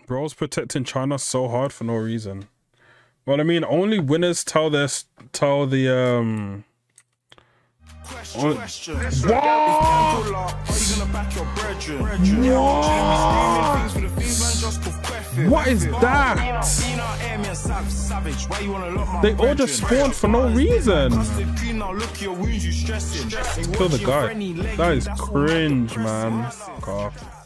Bros protecting China so hard for no reason. Well, I mean, only winners tell this, tell the What is that? They all just spawned for no reason. Kill the guy. That is cringe, man. Fuck off.